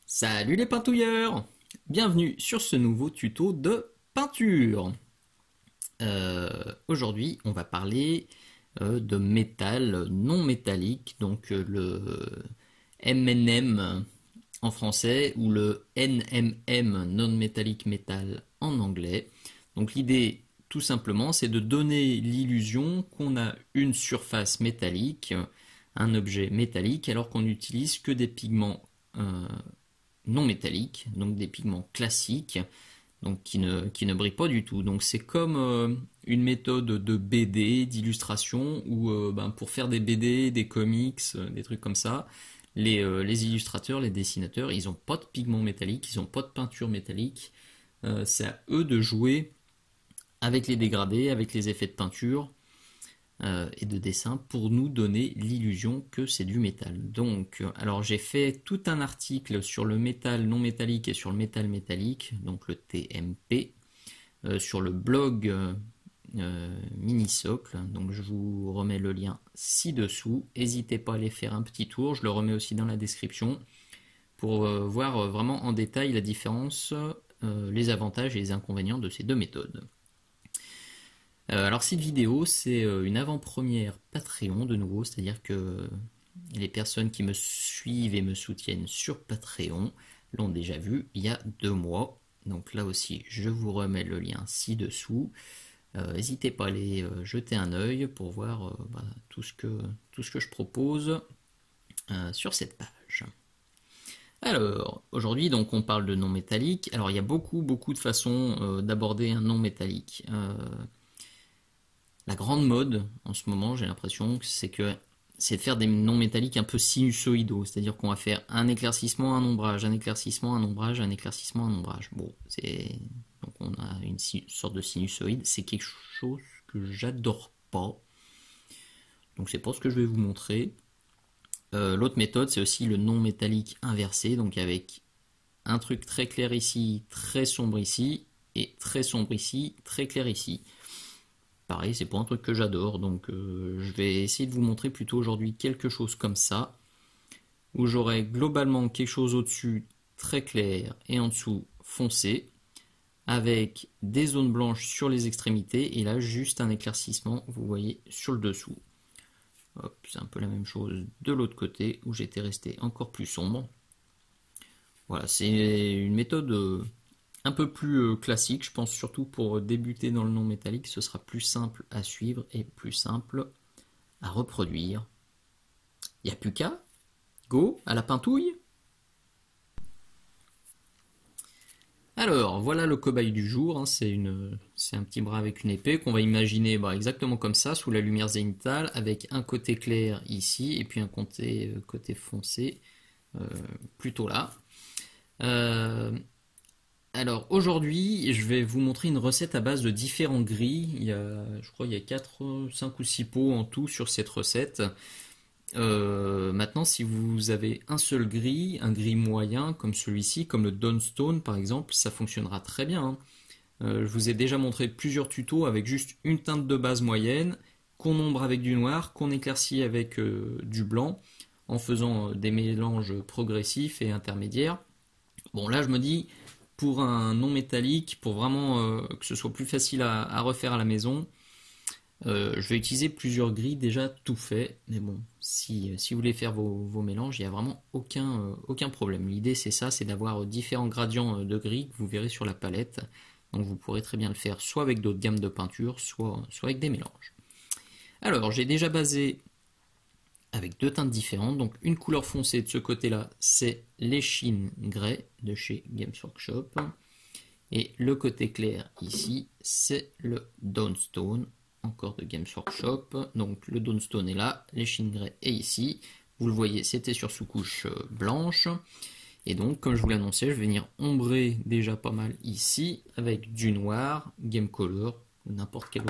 Salut les peintouilleurs! Bienvenue sur ce nouveau tuto de peinture. Aujourd'hui, on va parler de métal non métallique, donc le MNM en français ou le NMM non metallic metal en anglais. Donc l'idée, tout simplement, c'est de donner l'illusion qu'on a une surface métallique, un objet métallique, alors qu'on n'utilise que des pigments non métalliques, donc des pigments classiques, donc qui ne brillent pas du tout. Donc c'est comme une méthode de BD, d'illustration, où pour faire des BD, des comics, des trucs comme ça, les illustrateurs, les dessinateurs, ils n'ont pas de pigments métalliques, ils n'ont pas de peinture métallique. C'est à eux de jouer avec les dégradés, avec les effets de peinture, et de dessin pour nous donner l'illusion que c'est du métal. Donc, alors j'ai fait tout un article sur le métal non métallique et sur le métal métallique, donc le TMP, sur le blog Minisocle. Donc je vous remets le lien ci-dessous. N'hésitez pas à aller faire un petit tour, je le remets aussi dans la description pour voir vraiment en détail la différence, les avantages et les inconvénients de ces deux méthodes. Alors cette vidéo, c'est une avant-première Patreon de nouveau, c'est-à-dire que les personnes qui me suivent et me soutiennent sur Patreon l'ont déjà vu il y a 2 mois. Donc là aussi, je vous remets le lien ci-dessous. N'hésitez pas à aller jeter un œil pour voir tout ce que je propose sur cette page. Alors, aujourd'hui, donc, on parle de non métallique. Alors, il y a beaucoup de façons d'aborder un non métallique. La grande mode en ce moment, j'ai l'impression, c'est de faire des non métalliques un peu sinusoïdaux, c'est-à-dire qu'on va faire un éclaircissement, un ombrage, un éclaircissement, un ombrage, un éclaircissement, un ombrage. Bon, donc on a une sorte de sinusoïde, c'est quelque chose que j'adore pas. Donc c'est pas ce que je vais vous montrer. L'autre méthode, c'est aussi le non métallique inversé, donc avec un truc très clair ici, très sombre ici, et très sombre ici, très clair ici. Pareil, c'est pas un truc que j'adore, donc je vais essayer de vous montrer plutôt aujourd'hui quelque chose comme ça, où j'aurai globalement quelque chose au-dessus très clair et en dessous foncé, avec des zones blanches sur les extrémités, et là juste un éclaircissement, vous voyez, sur le dessous. Hop, c'est un peu la même chose de l'autre côté, où j'étais resté encore plus sombre. Voilà, c'est une méthode un peu plus classique, je pense surtout pour débuter dans le non métallique, ce sera plus simple à suivre et plus simple à reproduire. Il n'y a plus qu'à, go, à la pintouille. Alors, voilà le cobaye du jour, hein, c'est un petit bras avec une épée qu'on va imaginer exactement comme ça, sous la lumière zénithale, avec un côté clair ici, et puis un côté foncé plutôt là. Alors aujourd'hui, je vais vous montrer une recette à base de différents gris. Je crois qu'il y a 4, 5 ou 6 pots en tout sur cette recette. Maintenant, si vous avez un seul gris, un gris moyen comme celui-ci, comme le Dawnstone par exemple, ça fonctionnera très bien, hein. Je vous ai déjà montré plusieurs tutos avec juste une teinte de base moyenne, qu'on ombre avec du noir, qu'on éclaircit avec du blanc, en faisant des mélanges progressifs et intermédiaires. Bon là je me dis, pour un non métallique, pour vraiment que ce soit plus facile à refaire à la maison, je vais utiliser plusieurs gris déjà tout fait. Mais bon, si vous voulez faire vos mélanges, il n'y a vraiment aucun problème. L'idée c'est ça, c'est d'avoir différents gradients de gris que vous verrez sur la palette. Donc vous pourrez très bien le faire soit avec d'autres gammes de peinture, soit avec des mélanges. Alors j'ai déjà basé avec 2 teintes différentes. Donc une couleur foncée de ce côté-là, c'est l'échine grey de chez Games Workshop. Et le côté clair ici, c'est le Dawnstone, encore de Games Workshop. Donc le Dawnstone est là, l'échine grey est ici. Vous le voyez, c'était sur sous-couche blanche. Et donc, comme je vous l'annonçais, je vais venir ombrer déjà pas mal ici, avec du noir, Game Color, ou n'importe quel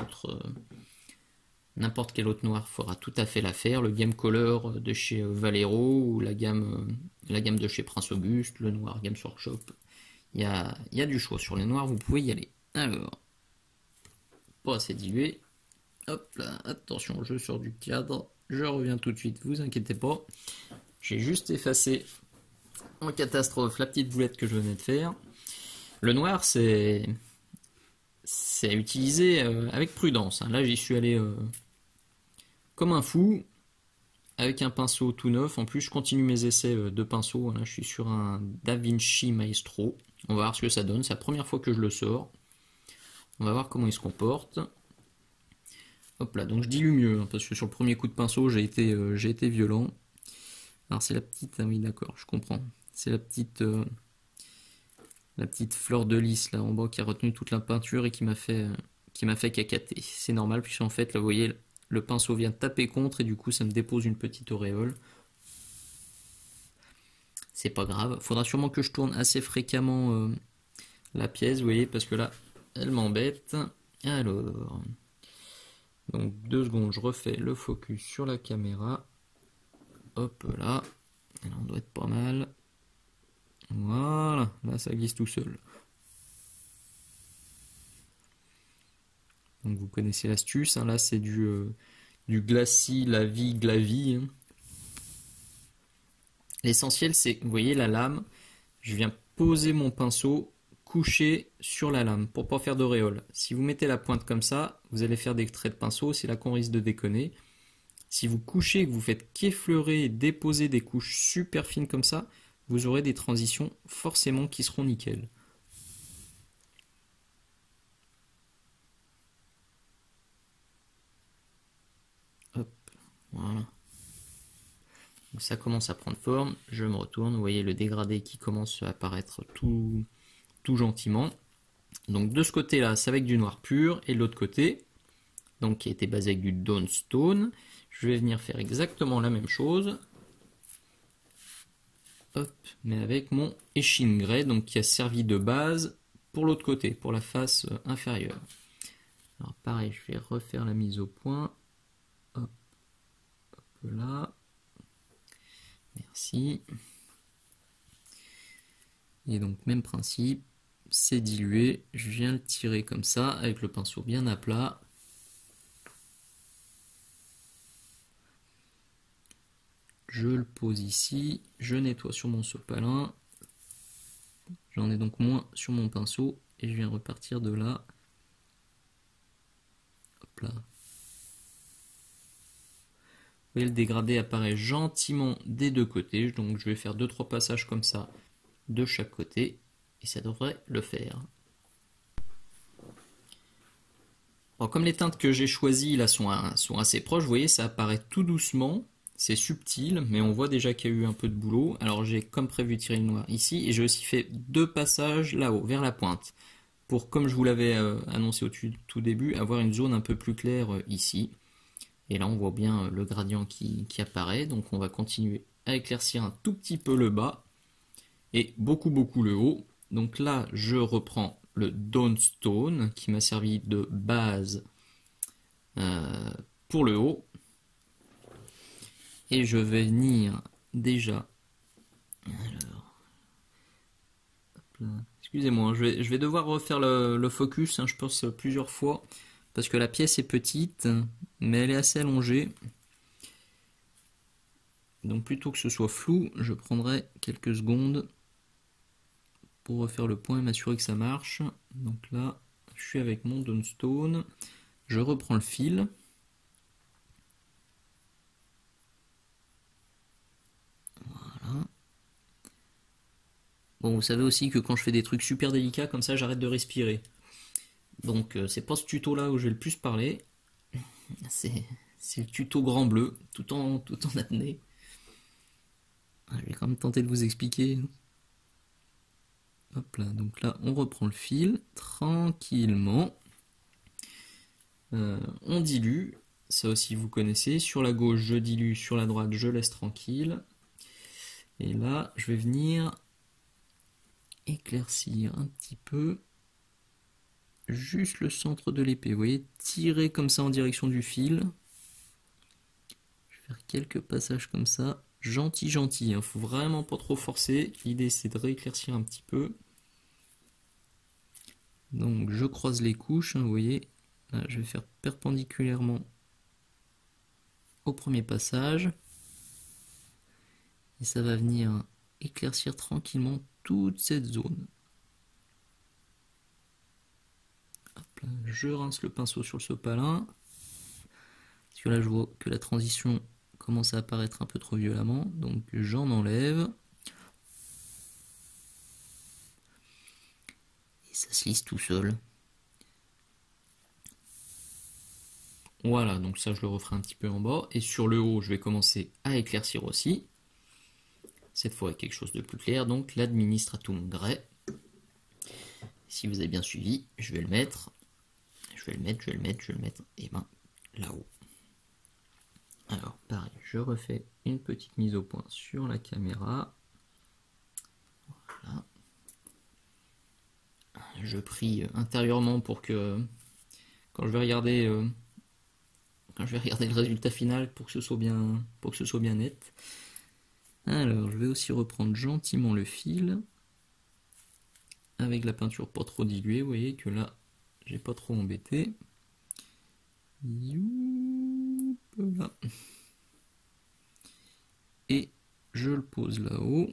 autre noir fera tout à fait l'affaire. Le Game Color de chez Valero ou la gamme de chez Prince Auguste, le noir Games Workshop. Il y a du choix sur les noirs, vous pouvez y aller. Alors, pas assez dilué. Hop là, attention, je sors du cadre. Je reviens tout de suite, vous inquiétez pas. J'ai juste effacé en catastrophe la petite boulette que je venais de faire. Le noir, c'est à utiliser avec prudence, hein. Là, j'y suis allé comme un fou, avec un pinceau tout neuf. En plus, je continue mes essais de pinceau. Là, je suis sur un DaVinci Maestro. On va voir ce que ça donne. C'est la première fois que je le sors. On va voir comment il se comporte. Hop là, donc je dilue mieux, hein, parce que sur le premier coup de pinceau, j'ai été violent. Alors c'est la petite, ah oui d'accord, je comprends. C'est la petite fleur de lys là en bas qui a retenu toute la peinture et qui m'a fait cacater. C'est normal puisqu'en fait, là vous voyez, le pinceau vient taper contre et du coup ça me dépose une petite auréole. C'est pas grave. Faudra sûrement que je tourne assez fréquemment la pièce, vous voyez, parce que là, elle m'embête. Alors, donc 2 secondes, je refais le focus sur la caméra. Hop là, là on doit être pas mal. Voilà, là ça glisse tout seul. Donc vous connaissez l'astuce, hein, là c'est du glacis, la vie, glavie, hein. L'essentiel c'est, vous voyez la lame, je viens poser mon pinceau couché sur la lame pour pas faire d'auréole. Si vous mettez la pointe comme ça, vous allez faire des traits de pinceau, c'est là qu'on risque de déconner. Si vous couchez et que vous faites qu'effleurer et déposer des couches super fines comme ça, vous aurez des transitions forcément qui seront nickel. Hop, voilà. Donc ça commence à prendre forme, je me retourne, vous voyez le dégradé qui commence à apparaître tout gentiment. Donc de ce côté-là, c'est avec du noir pur, et de l'autre côté, donc qui a été basé avec du Dawn Stone, je vais venir faire exactement la même chose. Hop, mais avec mon Eshin Grey, donc qui a servi de base pour l'autre côté, pour la face inférieure. Alors pareil, je vais refaire la mise au point. Hop, hop là. Merci. Et donc même principe, c'est dilué, je viens le tirer comme ça, avec le pinceau bien à plat. Je le pose ici, je nettoie sur mon sopalin. J'en ai donc moins sur mon pinceau et je viens repartir de là. Hop là. Vous voyez, le dégradé apparaît gentiment des deux côtés, donc je vais faire 2-3 passages comme ça de chaque côté et ça devrait le faire. Alors, comme les teintes que j'ai choisies là sont assez proches, vous voyez, ça apparaît tout doucement. C'est subtil, mais on voit déjà qu'il y a eu un peu de boulot. Alors j'ai comme prévu tiré le noir ici, et j'ai aussi fait 2 passages là-haut, vers la pointe, pour, comme je vous l'avais annoncé au tout début, avoir une zone un peu plus claire ici. Et là on voit bien le gradient qui apparaît, donc on va continuer à éclaircir un tout petit peu le bas, et beaucoup le haut. Donc là je reprends le Dawn Stone, qui m'a servi de base pour le haut. Et je vais venir déjà. Alors, excusez-moi, je vais devoir refaire le focus, hein, je pense plusieurs fois, parce que la pièce est petite, mais elle est assez allongée. Donc plutôt que ce soit flou, je prendrai quelques secondes pour refaire le point et m'assurer que ça marche. Donc là, je suis avec mon Dawn Stone, je reprends le fil. Bon, vous savez aussi que quand je fais des trucs super délicats comme ça, j'arrête de respirer. Donc c'est pas ce tuto là où je vais le plus parler. C'est le tuto grand bleu, tout en apnée. Je vais quand même tenter de vous expliquer. Hop là, donc là on reprend le fil tranquillement. On dilue, ça aussi vous connaissez. Sur la gauche je dilue, sur la droite je laisse tranquille. Et là je vais venir éclaircir un petit peu juste le centre de l'épée, vous voyez, tirer comme ça en direction du fil. Je vais faire quelques passages comme ça, gentil, hein. Faut vraiment pas trop forcer, l'idée c'est de rééclaircir un petit peu. Donc je croise les couches, hein, vous voyez, là, je vais faire perpendiculairement au premier passage, et ça va venir éclaircir tranquillement toute cette zone. Hop là, je rince le pinceau sur le sopalin. Parce que là, je vois que la transition commence à apparaître un peu trop violemment, donc j'en enlève. Et ça se lisse tout seul. Voilà, donc ça je le referai un petit peu en bas. Et sur le haut, je vais commencer à éclaircir aussi. Cette fois avec quelque chose de plus clair, donc l'administratum grey. Si vous avez bien suivi, je vais le mettre. Je vais le mettre, et ben là-haut. Alors pareil, je refais une petite mise au point sur la caméra. Voilà. Je prie intérieurement pour que quand je vais regarder le résultat final pour que ce soit bien net. Alors je vais aussi reprendre gentiment le fil avec la peinture pas trop diluée. Vous voyez que là j'ai pas trop embêté. Là. Et je le pose là-haut.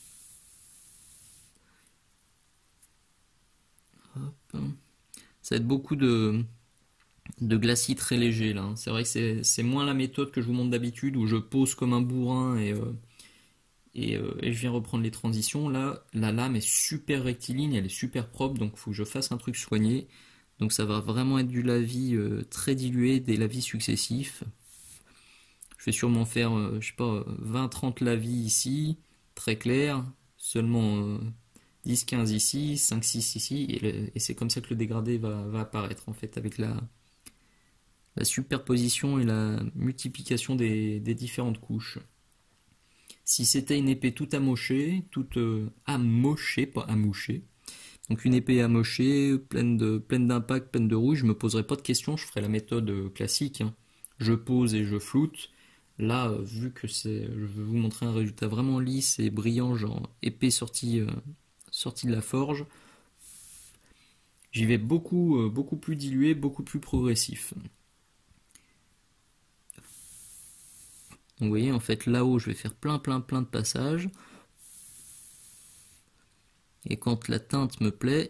Ça va être beaucoup de glacis très léger là. C'est vrai que c'est moins la méthode que je vous montre d'habitude où je pose comme un bourrin et je viens reprendre les transitions. Là, la lame est super rectiligne, elle est super propre, donc il faut que je fasse un truc soigné. Donc ça va vraiment être du lavis très dilué, des lavis successifs. Je vais sûrement faire, je sais pas, 20-30 lavis ici, très clair, seulement 10-15 ici, 5-6 ici, et c'est comme ça que le dégradé va apparaître en fait, avec la superposition et la multiplication des différentes couches. Si c'était une épée toute amochée, amochée, pas amouchée, donc une épée amochée, pleine d'impact, pleine de rouge, je me poserais pas de questions, je ferais la méthode classique, hein. Je pose et je floute. Là, vu que je vais vous montrer un résultat vraiment lisse et brillant, genre épée sortie de la forge, j'y vais beaucoup plus dilué, beaucoup plus progressif. Donc vous voyez, en fait, là-haut, je vais faire plein de passages. Et quand la teinte me plaît,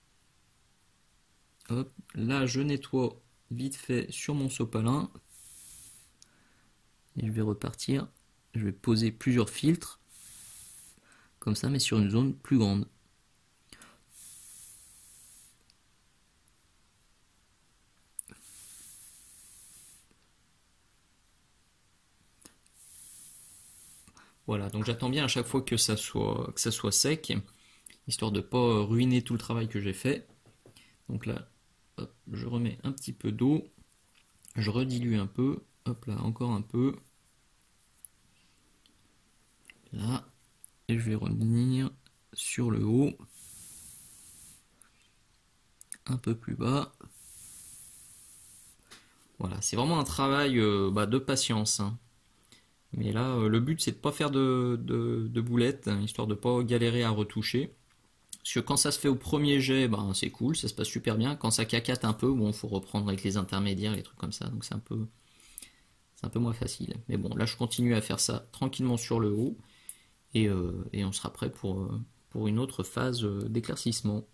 hop, là, je nettoie vite fait sur mon sopalin. Et je vais repartir. Je vais poser plusieurs filtres. Comme ça, mais sur une zone plus grande. Voilà, donc j'attends bien à chaque fois que ça soit sec, histoire de ne pas ruiner tout le travail que j'ai fait. Donc là, hop, je remets un petit peu d'eau, je redilue un peu, hop là, encore un peu. Là, et je vais revenir sur le haut, un peu plus bas. Voilà, c'est vraiment un travail de patience, hein. Mais là, le but c'est de pas faire de boulettes, hein, histoire de pas galérer à retoucher. Parce que quand ça se fait au premier jet, ben, c'est cool, ça se passe super bien. Quand ça cacate un peu, bon, faut reprendre avec les intermédiaires, les trucs comme ça, donc c'est un peu moins facile. Mais bon, là je continue à faire ça tranquillement sur le haut, et on sera prêt pour une autre phase d'éclaircissement.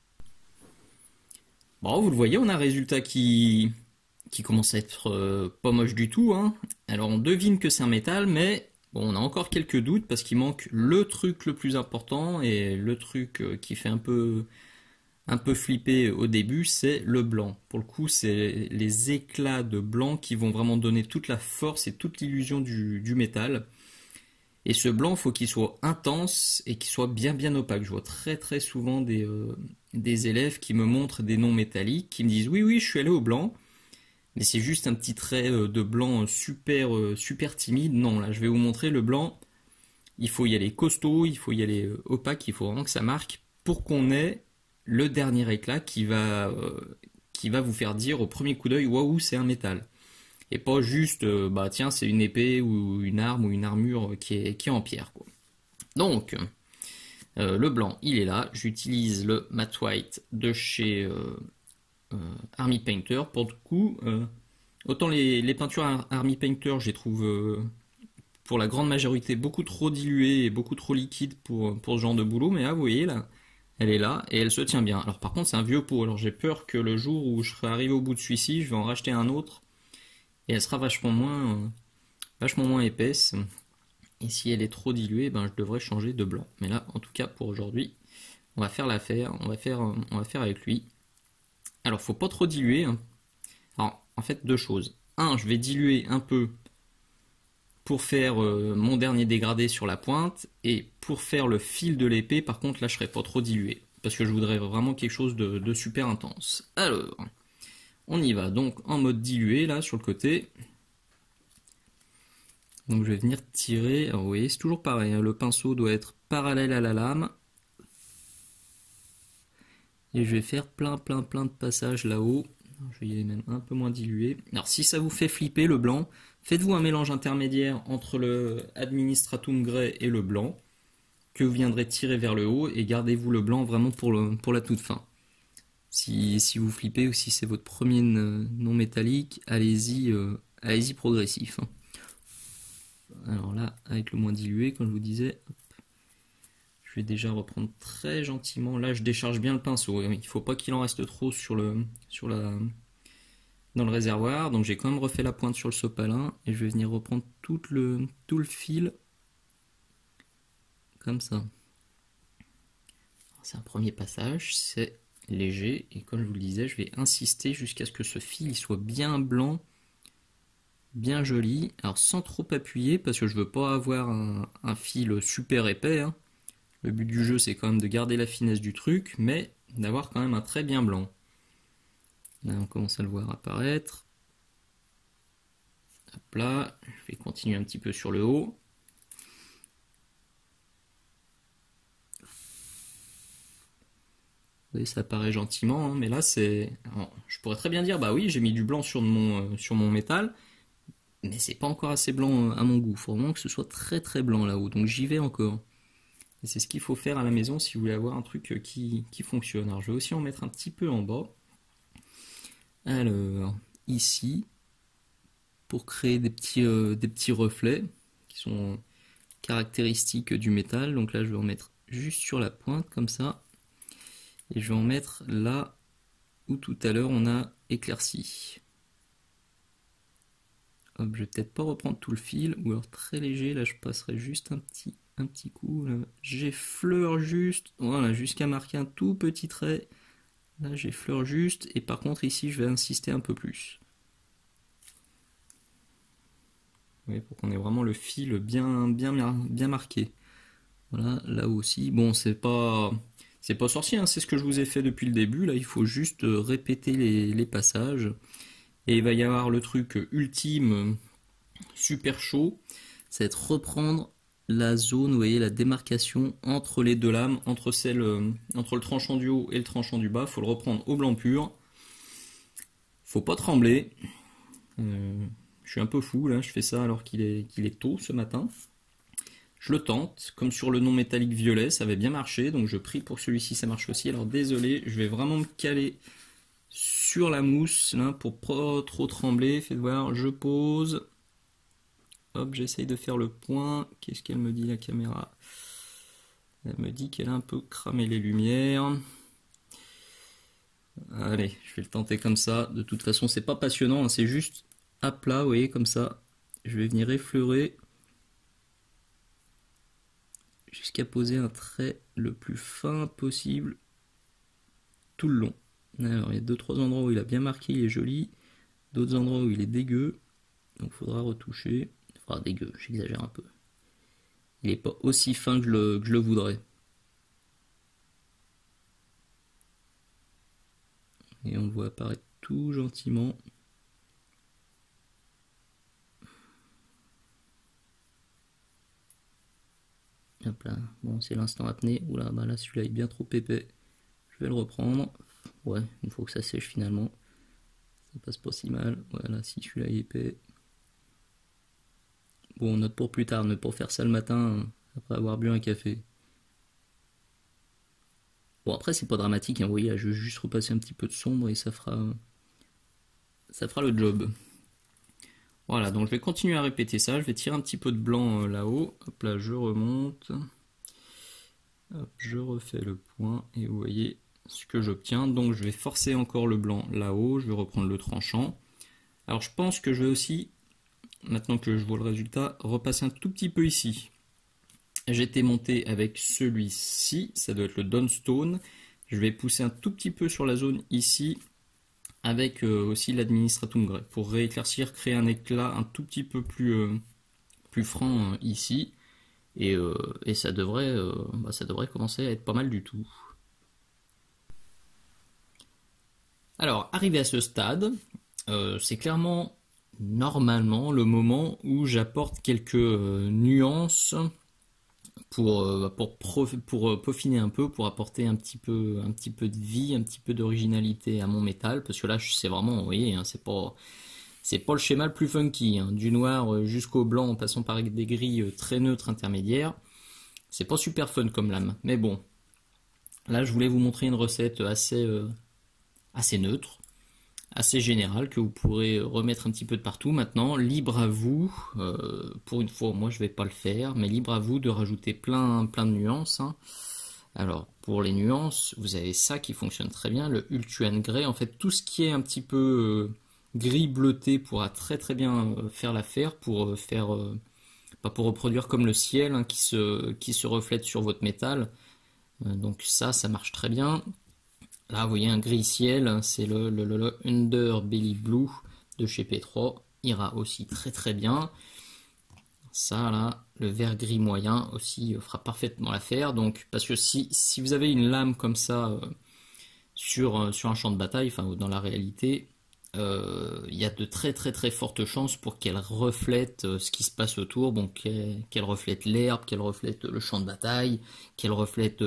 Bon, vous le voyez, on a un résultat qui commence à être pas moche du tout, hein. Alors on devine que c'est un métal, mais bon, on a encore quelques doutes parce qu'il manque le truc le plus important et le truc qui fait un peu flipper au début, c'est le blanc. Pour le coup, c'est les éclats de blanc qui vont vraiment donner toute la force et toute l'illusion du métal. Et ce blanc, faut qu'il soit intense et qu'il soit bien opaque. Je vois très souvent des élèves qui me montrent des noms métalliques, qui me disent oui, je suis allé au blanc. Mais c'est juste un petit trait de blanc super timide. Non, là, je vais vous montrer le blanc. Il faut y aller costaud, il faut y aller opaque, il faut vraiment que ça marque pour qu'on ait le dernier éclat qui va vous faire dire au premier coup d'œil, waouh, c'est un métal. Et pas juste, tiens, c'est une épée ou une arme ou une armure qui est en pierre, quoi. Donc, le blanc, il est là. J'utilise le Matte White de chez Army Painter. Pour le coup, autant les peintures Army Painter, je les trouve pour la grande majorité beaucoup trop diluée et beaucoup trop liquide pour ce genre de boulot, mais là vous voyez là, elle est là et elle se tient bien. Alors par contre c'est un vieux pot, alors j'ai peur que le jour où je serai arrivé au bout de celui-ci, je vais en racheter un autre et elle sera vachement moins épaisse. Et si elle est trop diluée, ben je devrais changer de blanc. Mais là, en tout cas pour aujourd'hui, on va faire l'affaire, on va faire avec lui. Alors faut pas trop diluer, hein. Alors en fait deux choses. Un, je vais diluer un peu pour faire mon dernier dégradé sur la pointe, et pour faire le fil de l'épée, par contre là je serai pas trop dilué, parce que je voudrais vraiment quelque chose de super intense. Alors, on y va donc en mode dilué là sur le côté. Donc je vais venir tirer, alors vous voyez c'est toujours pareil, hein, le pinceau doit être parallèle à la lame. Et je vais faire plein de passages là-haut. Je vais y aller même un peu moins dilué. Alors si ça vous fait flipper le blanc, faites-vous un mélange intermédiaire entre le Administratum Grey et le blanc, que vous viendrez tirer vers le haut, et gardez-vous le blanc vraiment pour la toute fin. Si vous flippez ou si c'est votre premier non métallique, allez-y progressif. Alors là, avec le moins dilué, comme je vous disais, je vais déjà reprendre très gentiment. Là, je décharge bien le pinceau. Il ne faut pas qu'il en reste trop dans le réservoir. Donc, j'ai quand même refait la pointe sur le sopalin. Et je vais venir reprendre tout le fil. Comme ça. C'est un premier passage. C'est léger. Et comme je vous le disais, je vais insister jusqu'à ce que ce fil soit bien blanc. Bien joli. Alors, sans trop appuyer. Parce que je ne veux pas avoir un fil super épais, hein. Le but du jeu, c'est quand même de garder la finesse du truc, mais d'avoir quand même un trait bien blanc. Là, on commence à le voir apparaître. Hop là, je vais continuer un petit peu sur le haut. Vous voyez, ça apparaît gentiment, hein, mais là, c'est... Alors, je pourrais très bien dire, bah oui, j'ai mis du blanc sur mon métal, mais c'est pas encore assez blanc à mon goût. Il faut vraiment que ce soit très blanc là-haut, donc j'y vais encore. Et c'est ce qu'il faut faire à la maison si vous voulez avoir un truc qui fonctionne. Alors je vais aussi en mettre un petit peu en bas. Alors, ici, pour créer des petits reflets qui sont caractéristiques du métal. Donc là, je vais en mettre juste sur la pointe, comme ça. Et je vais en mettre là où tout à l'heure on a éclairci. Hop, je vais peut-être pas reprendre tout le fil, ou alors très léger. Là, je passerai juste un petit coup. J'effleure juste, voilà, jusqu'à marquer un tout petit trait. Là, j'effleure juste, et par contre, ici, je vais insister un peu plus. Oui, pour qu'on ait vraiment le fil bien marqué. Voilà, là aussi. Bon, c'est pas sorcier, hein, c'est ce que je vous ai fait depuis le début. Là, il faut juste répéter les passages. Et il va y avoir le truc ultime, super chaud, ça va être reprendre la zone, vous voyez, la démarcation entre les deux lames, entre le tranchant du haut et le tranchant du bas. Il faut le reprendre au blanc pur. Faut pas trembler. Je suis un peu fou là, je fais ça alors qu'il est tôt ce matin. Je le tente, comme sur le non métallique violet, ça avait bien marché, donc je prie pour que celui-ci ça marche aussi. Alors désolé, je vais vraiment me caler sur la mousse là pour pas trop trembler. Faites voir, je pose. Hop, j'essaye de faire le point. Qu'est-ce qu'elle me dit la caméra? Elle me dit qu'elle a un peu cramé les lumières. Allez, je vais le tenter comme ça. De toute façon, c'est pas passionnant, hein, c'est juste à plat, vous voyez, comme ça. Je vais venir effleurer jusqu'à poser un trait le plus fin possible tout le long. Alors, il y a 2-3 endroits où il a bien marqué, il est joli. D'autres endroits où il est dégueu. Donc, il faudra retoucher. Enfin, dégueu, j'exagère un peu. Il n'est pas aussi fin que je le voudrais. Et on le voit apparaître tout gentiment. Hop là, bon c'est l'instant apnée. Oula, bah là celui-là est bien trop épais. Je vais le reprendre. Ouais, il faut que ça sèche finalement. Ça passe pas si mal. Voilà, si celui-là est épais. Bon, on note pour plus tard, ne pas faire ça le matin après avoir bu un café. Bon, après, c'est pas dramatique, hein, vous voyez, là, je vais juste repasser un petit peu de sombre et ça fera le job. Voilà, donc je vais continuer à répéter ça. Je vais tirer un petit peu de blanc là-haut. Hop là, je remonte. Hop, je refais le point et vous voyez ce que j'obtiens. Donc je vais forcer encore le blanc là-haut. Je vais reprendre le tranchant. Alors je pense que je vais aussi, maintenant que je vois le résultat, repasser un tout petit peu ici. J'étais monté avec celui-ci, ça doit être le Dawnstone. Je vais pousser un tout petit peu sur la zone ici, avec aussi l'Administratum Grey, pour rééclaircir, créer un éclat un tout petit peu plus franc ici. Et ça devrait commencer à être pas mal du tout. Alors, arrivé à ce stade, c'est clairement, normalement, le moment où j'apporte quelques nuances pour peaufiner un peu, pour apporter un petit peu de vie, un petit peu d'originalité à mon métal, parce que là, c'est vraiment, vous voyez, hein, c'est pas le schéma le plus funky, hein, du noir jusqu'au blanc en passant par des gris très neutres intermédiaires. C'est pas super fun comme lame, mais bon. Là, je voulais vous montrer une recette assez neutre, assez générale, que vous pourrez remettre un petit peu de partout. Maintenant, libre à vous, pour une fois, moi je vais pas le faire, mais libre à vous de rajouter plein de nuances. Hein. Alors, pour les nuances, vous avez ça qui fonctionne très bien, le Ultuan Grey. En fait, tout ce qui est un petit peu gris bleuté pourra très bien faire l'affaire pour pour reproduire comme le ciel hein, qui se reflète sur votre métal. Donc ça marche très bien. Là, vous voyez un gris ciel, c'est le Underbelly Blue de chez P3. Ira aussi très bien. Ça là, le vert gris moyen aussi fera parfaitement l'affaire. Donc, parce que si vous avez une lame comme ça sur un champ de bataille, enfin dans la réalité, il y a de très fortes chances pour qu'elle reflète ce qui se passe autour, bon, qu'elle reflète l'herbe, qu'elle reflète le champ de bataille, qu'elle reflète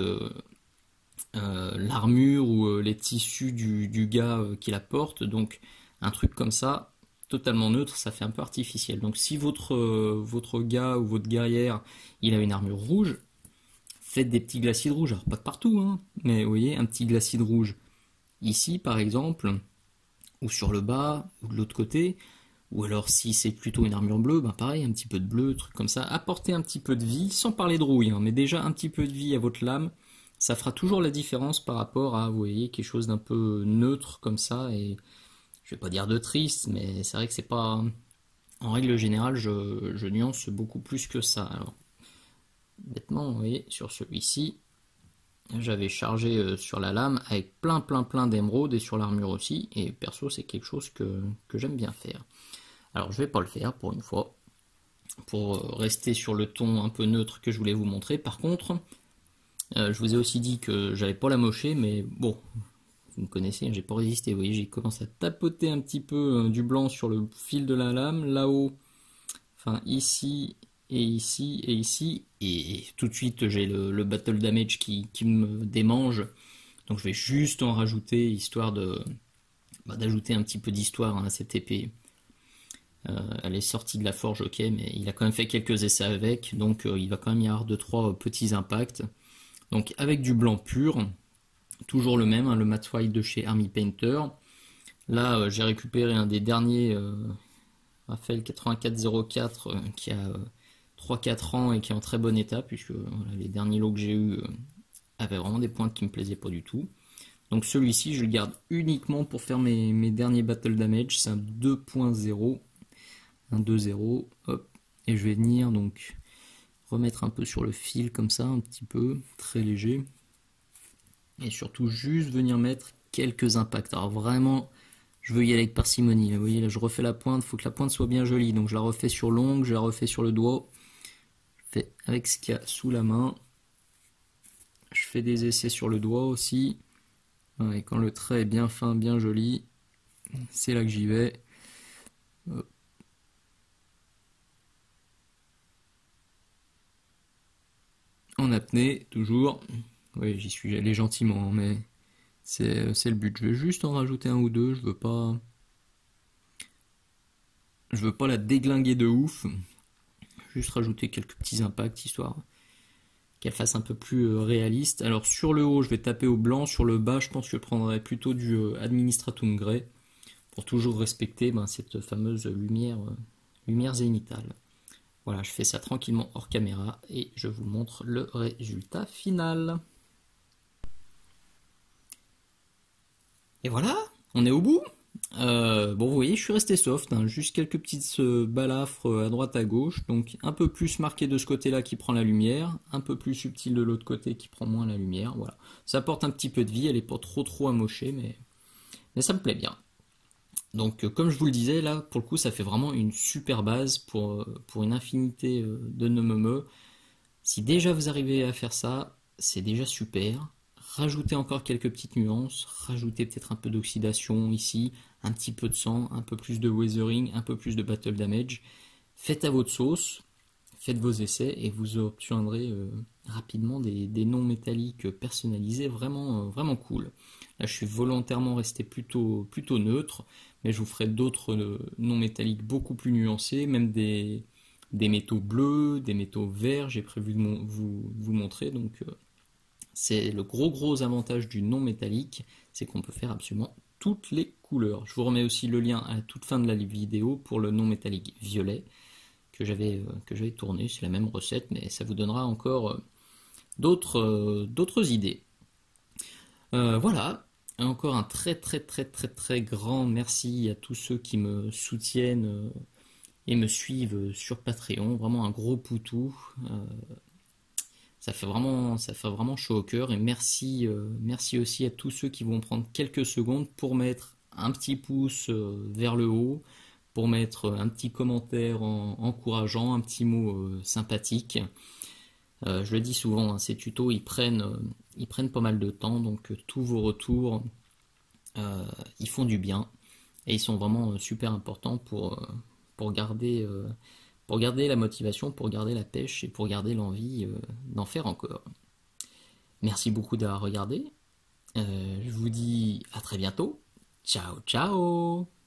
l'armure ou les tissus du gars qui la porte. Donc un truc comme ça, totalement neutre, ça fait un peu artificiel. Donc si votre gars ou votre guerrière, il a une armure rouge, faites des petits glaciers de rouge. Alors pas de partout, hein, mais vous voyez, un petit glacis de rouge. Ici par exemple, ou sur le bas, ou de l'autre côté, ou alors si c'est plutôt une armure bleue, ben pareil, un petit peu de bleu, truc comme ça, apportez un petit peu de vie, sans parler de rouille, hein, mais déjà un petit peu de vie à votre lame, ça fera toujours la différence par rapport à, vous voyez, quelque chose d'un peu neutre comme ça, et je vais pas dire de triste, mais c'est vrai que c'est pas... En règle générale, je nuance beaucoup plus que ça. Alors, bêtement, vous voyez, sur celui-ci, j'avais chargé sur la lame avec plein d'émeraudes et sur l'armure aussi, et perso c'est quelque chose que j'aime bien faire. Alors je vais pas le faire pour une fois, pour rester sur le ton un peu neutre que je voulais vous montrer. Par contre, je vous ai aussi dit que j'allais pas la mocher, mais bon, vous me connaissez, j'ai pas résisté, vous voyez, j'ai commencé à tapoter un petit peu du blanc sur le fil de la lame, là-haut, enfin ici, et ici, et ici, et tout de suite j'ai le battle damage qui me démange, donc je vais juste en rajouter, histoire d'ajouter un petit peu d'histoire à cette épée. Elle est sortie de la forge, ok, mais il a quand même fait quelques essais avec, donc il va quand même y avoir 2-3 petits impacts. Donc avec du blanc pur, toujours le même, hein, le Matte White de chez Army Painter. Là, j'ai récupéré un des derniers Raphaël 8404 qui a 3-4 ans et qui est en très bon état, puisque voilà, les derniers lots que j'ai eu avaient vraiment des pointes qui me plaisaient pas du tout. Donc celui-ci, je le garde uniquement pour faire mes derniers battle damage. C'est un 2.0, un 2.0, hop, et je vais venir donc remettre un peu sur le fil comme ça, un petit peu, très léger, et surtout juste venir mettre quelques impacts. Alors vraiment, je veux y aller avec parcimonie. Vous voyez là, je refais la pointe, il faut que la pointe soit bien jolie, donc je la refais sur l'ongle, je la refais sur le doigt, je fais avec ce qu'il y a sous la main, je fais des essais sur le doigt aussi, et quand le trait est bien fin, bien joli, c'est là que j'y vais. En apnée, toujours. Oui, j'y suis allé gentiment, mais c'est le but. Je vais juste en rajouter un ou deux, je veux pas la déglinguer de ouf. Juste rajouter quelques petits impacts, histoire qu'elle fasse un peu plus réaliste. Alors sur le haut, je vais taper au blanc. Sur le bas, je pense que je prendrai plutôt du Administratum Grey, pour toujours respecter cette fameuse lumière lumière zénithale. Voilà, je fais ça tranquillement hors caméra et je vous montre le résultat final. Et voilà, on est au bout. Bon, vous voyez, je suis resté soft, hein, juste quelques petites balafres à droite à gauche, donc un peu plus marqué de ce côté-là qui prend la lumière, un peu plus subtil de l'autre côté qui prend moins la lumière. Voilà, ça apporte un petit peu de vie, elle est pas trop amochée, mais ça me plaît bien. Donc, comme je vous le disais, là, pour le coup, ça fait vraiment une super base pour une infinité de nomeme. Si déjà vous arrivez à faire ça, c'est déjà super. Rajoutez encore quelques petites nuances, rajoutez peut-être un peu d'oxydation ici, un petit peu de sang, un peu plus de weathering, un peu plus de battle damage. Faites à votre sauce, faites vos essais et vous obtiendrez rapidement des noms métalliques personnalisés vraiment cool. Là, je suis volontairement resté plutôt neutre, mais je vous ferai d'autres noms métalliques beaucoup plus nuancés, même des métaux bleus, des métaux verts, j'ai prévu de vous montrer. Donc, c'est le gros avantage du non métallique, c'est qu'on peut faire absolument toutes les couleurs. Je vous remets aussi le lien à la toute fin de la vidéo pour le non métallique violet que j'avais tourné. C'est la même recette, mais ça vous donnera encore d'autres idées. Voilà. Encore un très grand merci à tous ceux qui me soutiennent et me suivent sur Patreon. Vraiment un gros poutou. Ça fait vraiment chaud au cœur. Et merci aussi à tous ceux qui vont prendre quelques secondes pour mettre un petit pouce vers le haut, pour mettre un petit commentaire encourageant, un petit mot sympathique. Je le dis souvent, hein, ces tutos ils prennent pas mal de temps, donc tous vos retours ils font du bien et ils sont vraiment super importants pour garder la motivation, pour garder la pêche et pour garder l'envie d'en faire encore. Merci beaucoup d'avoir regardé. Je vous dis à très bientôt. Ciao ciao.